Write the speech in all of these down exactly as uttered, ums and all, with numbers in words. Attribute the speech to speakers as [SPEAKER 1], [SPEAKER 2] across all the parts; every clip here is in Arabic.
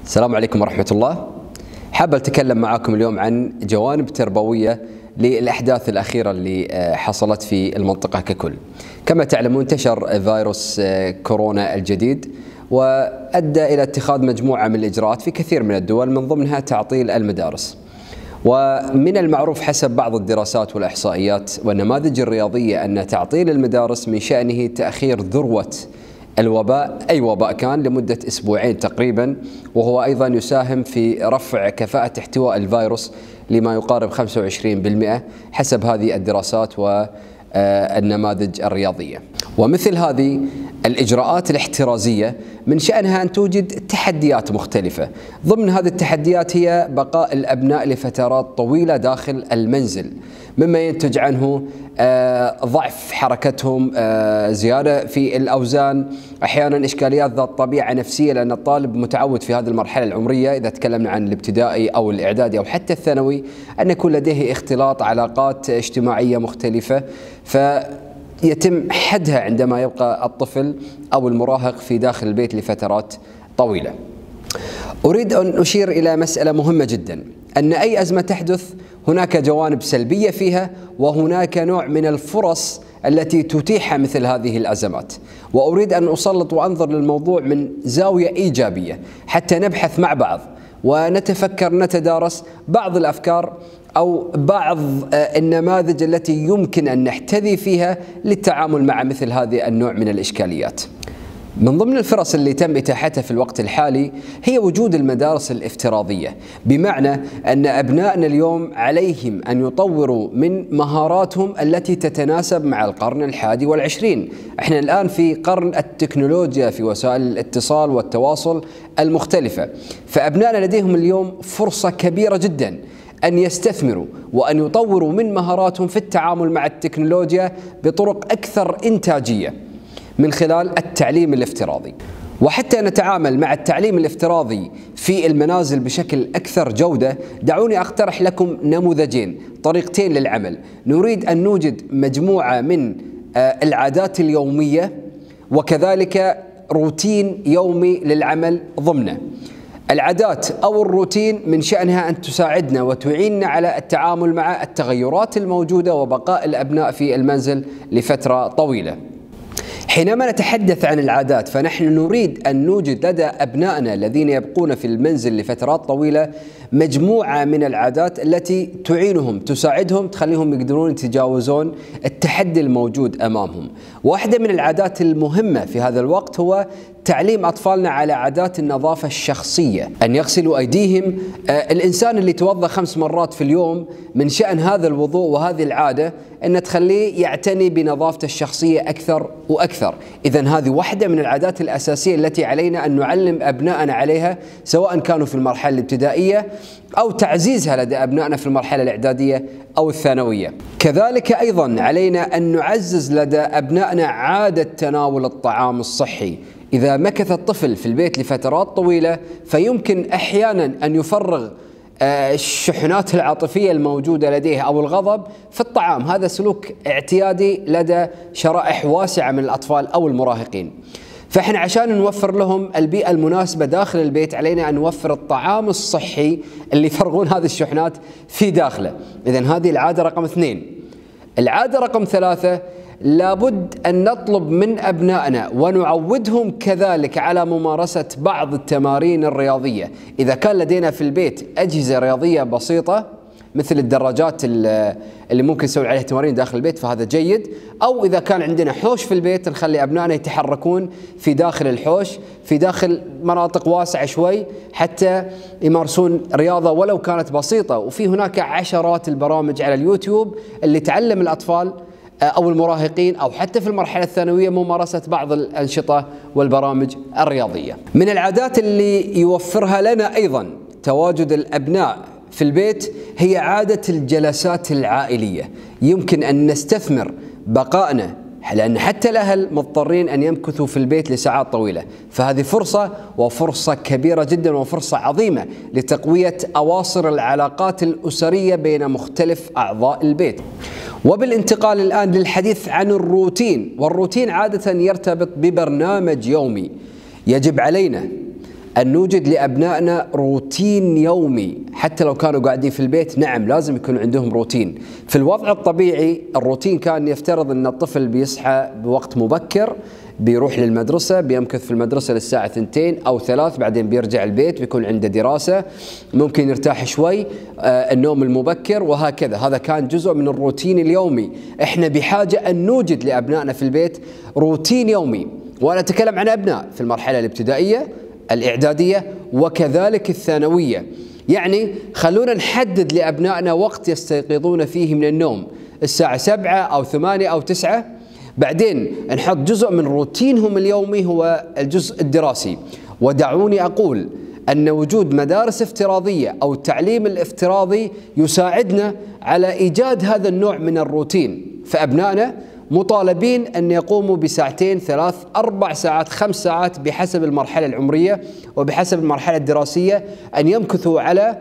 [SPEAKER 1] السلام عليكم ورحمة الله. حاب أتكلم معاكم اليوم عن جوانب تربوية للأحداث الأخيرة اللي حصلت في المنطقة ككل. كما تعلمون انتشر فيروس كورونا الجديد وأدى إلى اتخاذ مجموعة من الإجراءات في كثير من الدول، من ضمنها تعطيل المدارس. ومن المعروف حسب بعض الدراسات والإحصائيات والنماذج الرياضية أن تعطيل المدارس من شأنه تأخير ذروة الوباء، أي وباء كان، لمدة أسبوعين تقريبا، وهو أيضا يساهم في رفع كفاءة احتواء الفيروس لما يقارب خمسة وعشرين بالمئة حسب هذه الدراسات والنماذج الرياضية. ومثل هذه الإجراءات الاحترازية من شأنها أن توجد تحديات مختلفة. ضمن هذه التحديات هي بقاء الأبناء لفترات طويلة داخل المنزل، مما ينتج عنه ضعف حركتهم، زيادة في الأوزان، أحيانا إشكاليات ذات طبيعة نفسية، لأن الطالب متعود في هذه المرحلة العمرية، إذا تكلمنا عن الابتدائي أو الإعدادي أو حتى الثانوي، أن يكون لديه اختلاط، علاقات اجتماعية مختلفة، فيتم حدها عندما يبقى الطفل أو المراهق في داخل البيت لفترات طويلة. أريد أن أشير إلى مسألة مهمة جدا، أن أي أزمة تحدث هناك جوانب سلبية فيها، وهناك نوع من الفرص التي تتيح مثل هذه الأزمات. وأريد أن أسلط وأنظر للموضوع من زاوية إيجابية حتى نبحث مع بعض ونتفكر، نتدارس بعض الأفكار أو بعض النماذج التي يمكن أن نحتذي فيها للتعامل مع مثل هذه النوع من الإشكاليات. من ضمن الفرص اللي تم إتاحتها في الوقت الحالي هي وجود المدارس الافتراضية، بمعنى أن أبنائنا اليوم عليهم أن يطوروا من مهاراتهم التي تتناسب مع القرن الحادي والعشرين. احنا الآن في قرن التكنولوجيا في وسائل الاتصال والتواصل المختلفة، فأبنائنا لديهم اليوم فرصة كبيرة جدا أن يستثمروا وأن يطوروا من مهاراتهم في التعامل مع التكنولوجيا بطرق أكثر إنتاجية من خلال التعليم الافتراضي. وحتى نتعامل مع التعليم الافتراضي في المنازل بشكل أكثر جودة، دعوني أقترح لكم نموذجين، طريقتين للعمل. نريد أن نوجد مجموعة من العادات اليومية وكذلك روتين يومي للعمل ضمنه. العادات أو الروتين من شأنها أن تساعدنا وتعيننا على التعامل مع التغيرات الموجودة وبقاء الأبناء في المنزل لفترة طويلة. حينما نتحدث عن العادات، فنحن نريد أن نوجد لدى أبنائنا الذين يبقون في المنزل لفترات طويلة مجموعة من العادات التي تعينهم، تساعدهم، تخليهم يقدرون يتجاوزون التحدي الموجود أمامهم. واحدة من العادات المهمة في هذا الوقت هو تعليم أطفالنا على عادات النظافة الشخصية، أن يغسلوا أيديهم. آه الإنسان اللي يتوضأ خمس مرات في اليوم، من شأن هذا الوضوء وهذه العادة أن تخليه يعتني بنظافته الشخصية أكثر وأكثر. إذن هذه واحدة من العادات الأساسية التي علينا أن نعلم أبنائنا عليها، سواء كانوا في المرحلة الابتدائية أو تعزيزها لدى أبنائنا في المرحلة الإعدادية أو الثانوية. كذلك أيضا علينا أن نعزز لدى أبنائنا عادة تناول الطعام الصحي. إذا مكث الطفل في البيت لفترات طويلة فيمكن أحيانا أن يفرغ الشحنات العاطفية الموجودة لديه أو الغضب في الطعام. هذا سلوك اعتيادي لدى شرائح واسعة من الأطفال أو المراهقين. فإحنا عشان نوفر لهم البيئة المناسبة داخل البيت علينا أن نوفر الطعام الصحي اللي يفرغون هذه الشحنات في داخله. إذن هذه العادة رقم اثنين. العادة رقم ثلاثة، لابد أن نطلب من أبنائنا ونعودهم كذلك على ممارسة بعض التمارين الرياضية. إذا كان لدينا في البيت أجهزة رياضية بسيطة مثل الدراجات اللي ممكن نسوي عليها تمارين داخل البيت فهذا جيد، أو إذا كان عندنا حوش في البيت نخلي أبنائنا يتحركون في داخل الحوش في داخل مناطق واسعة شوي حتى يمارسون رياضة ولو كانت بسيطة. وفي هناك عشرات البرامج على اليوتيوب اللي تعلم الأطفال أو المراهقين أو حتى في المرحلة الثانوية ممارسة بعض الأنشطة والبرامج الرياضية. من العادات اللي يوفرها لنا أيضا تواجد الأبناء في البيت هي عادة الجلسات العائلية. يمكن أن نستثمر بقائنا، لأن حتى الأهل مضطرين أن يمكثوا في البيت لساعات طويلة، فهذه فرصة وفرصة كبيرة جدا وفرصة عظيمة لتقوية أواصر العلاقات الأسرية بين مختلف أعضاء البيت. وبالانتقال الآن للحديث عن الروتين، والروتين عادة يرتبط ببرنامج يومي. يجب علينا أن نوجد لأبنائنا روتين يومي حتى لو كانوا قاعدين في البيت. نعم لازم يكون عندهم روتين. في الوضع الطبيعي الروتين كان يفترض أن الطفل بيصحى بوقت مبكر، بيروح للمدرسة، بيمكث في المدرسة للساعة ثنتين أو ثلاث، بعدين بيرجع البيت، بيكون عنده دراسة، ممكن يرتاح شوي، آه النوم المبكر وهكذا. هذا كان جزء من الروتين اليومي. احنا بحاجة أن نوجد لأبنائنا في البيت روتين يومي، وأنا أتكلم عن أبناء في المرحلة الابتدائية، الإعدادية، وكذلك الثانوية. يعني خلونا نحدد لأبنائنا وقت يستيقظون فيه من النوم، الساعة سبعة أو ثمانية أو تسعة. بعدين نحط جزء من روتينهم اليومي هو الجزء الدراسي. ودعوني أقول أن وجود مدارس افتراضية أو التعليم الافتراضي يساعدنا على إيجاد هذا النوع من الروتين. فأبنائنا مطالبين أن يقوموا بساعتين، ثلاث، أربع ساعات، خمس ساعات بحسب المرحلة العمرية وبحسب المرحلة الدراسية، أن يمكثوا على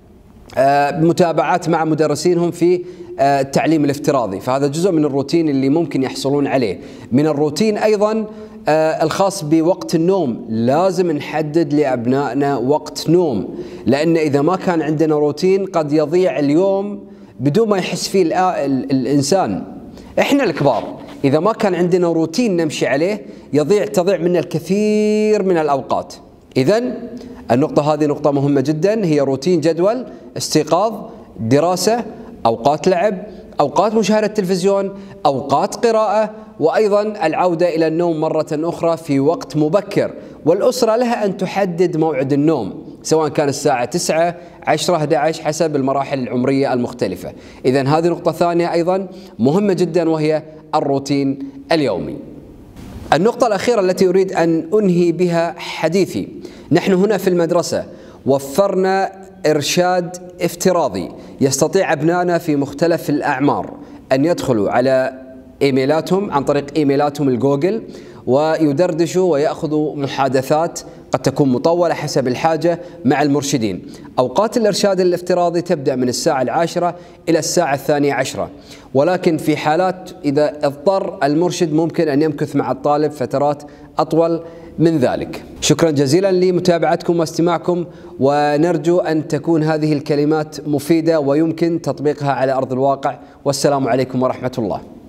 [SPEAKER 1] متابعات مع مدرسينهم في التعليم الافتراضي. فهذا جزء من الروتين اللي ممكن يحصلون عليه. من الروتين أيضا الخاص بوقت النوم. لازم نحدد لأبنائنا وقت نوم، لأن إذا ما كان عندنا روتين قد يضيع اليوم بدون ما يحس فيه الإنسان. إحنا الكبار إذا ما كان عندنا روتين نمشي عليه يضيع تضيع منا الكثير من الأوقات. إذن النقطة هذه نقطة مهمة جدا، هي روتين جدول استيقاظ، دراسة، أوقات لعب، أوقات مشاهدة التلفزيون، أوقات قراءة، وأيضا العودة إلى النوم مرة أخرى في وقت مبكر. والأسرة لها أن تحدد موعد النوم سواء كان الساعة تسعة، عشرة، أحد عشر حسب المراحل العمرية المختلفة. إذن هذه نقطة ثانية أيضا مهمة جدا، وهي الروتين اليومي. النقطة الأخيرة التي أريد أن أنهي بها حديثي، نحن هنا في المدرسة وفرنا إرشاد افتراضي يستطيع أبنائنا في مختلف الأعمار أن يدخلوا على إيميلاتهم عن طريق إيميلاتهم الجوجل ويدردشوا ويأخذوا محادثات قد تكون مطولة حسب الحاجة مع المرشدين. أوقات الإرشاد الافتراضي تبدأ من الساعة العاشرة إلى الساعة الثانية عشرة، ولكن في حالات إذا اضطر المرشد ممكن أن يمكث مع الطالب فترات أطول من ذلك. شكرا جزيلا لمتابعتكم واستماعكم، ونرجو أن تكون هذه الكلمات مفيدة ويمكن تطبيقها على أرض الواقع. والسلام عليكم ورحمة الله.